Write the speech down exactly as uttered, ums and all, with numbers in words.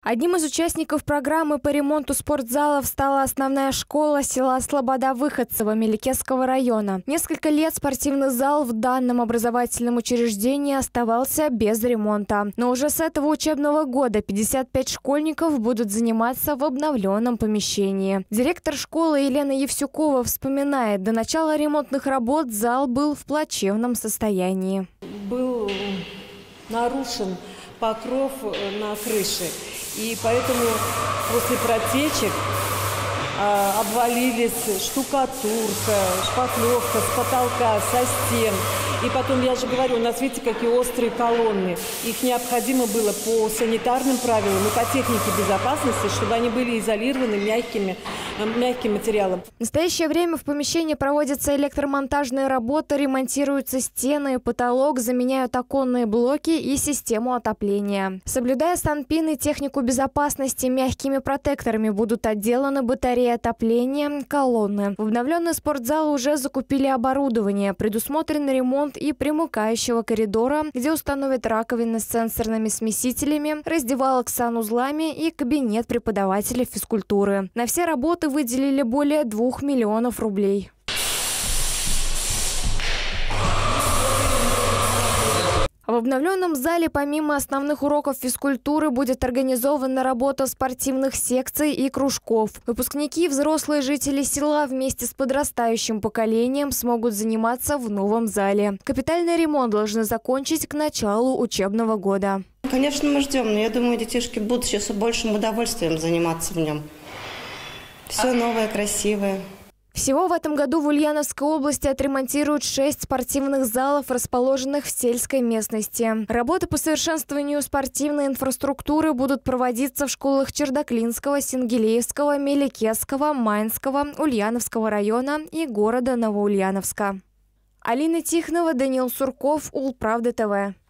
Одним из участников программы по ремонту спортзалов стала основная школа села Слобода-Выходцево Меликесского района. Несколько лет спортивный зал в данном образовательном учреждении оставался без ремонта. Но уже с этого учебного года пятьдесят пять школьников будут заниматься в обновленном помещении. Директор школы Елена Евсюкова вспоминает, до начала ремонтных работ зал был в плачевном состоянии. Был нарушен покров на крыше. И поэтому после протечек а, обвалились штукатурка, шпаклевка с потолка, со стен. И потом, я же говорю, у нас, видите, какие острые колонны. Их необходимо было по санитарным правилам и по технике безопасности, чтобы они были изолированы мягкими, мягким материалом. В настоящее время в помещении проводятся электромонтажные работы, ремонтируются стены и потолок, заменяют оконные блоки и систему отопления. Соблюдая санпин и технику безопасности, мягкими протекторами будут отделаны батареи отопления, колонны. В обновленный спортзал уже закупили оборудование, предусмотрен ремонт и примыкающего коридора, где установят раковины с сенсорными смесителями, раздевалок с санузлами и кабинет преподавателя физкультуры. На все работы выделили более двух миллионов рублей. В обновленном зале помимо основных уроков физкультуры будет организована работа спортивных секций и кружков. Выпускники и взрослые жители села вместе с подрастающим поколением смогут заниматься в новом зале. Капитальный ремонт должны закончить к началу учебного года. Конечно, мы ждем, но я думаю, детишки будут сейчас с большим удовольствием заниматься в нем. Все новое, красивое. Всего в этом году в Ульяновской области отремонтируют шесть спортивных залов, расположенных в сельской местности. Работы по совершенствованию спортивной инфраструктуры будут проводиться в школах Чердаклинского, Сингелеевского, Меликесского, Майнского, Ульяновского района и города Новоульяновска. Алина Тихонова, Даниил Сурков, Улправда ТВ.